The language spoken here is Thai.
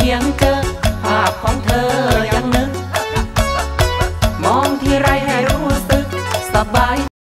พียงเจอภาพของเธอยังนึกมองที่ไรให้รู้สึกสบาย